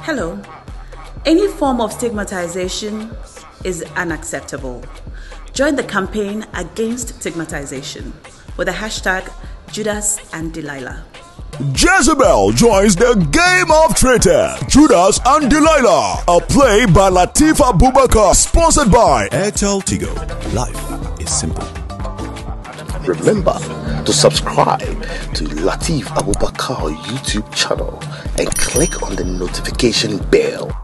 Hello. Any form of stigmatization is unacceptable. Join the campaign against stigmatization with the hashtag Judas and Delilah. Jezebel joins the game of traitor. Judas and Delilah. A play by Latif Abubakar. Sponsored by Airtel Tigo. Life is simple. Remember to subscribe to Latif Abubakar YouTube channel and click on the notification bell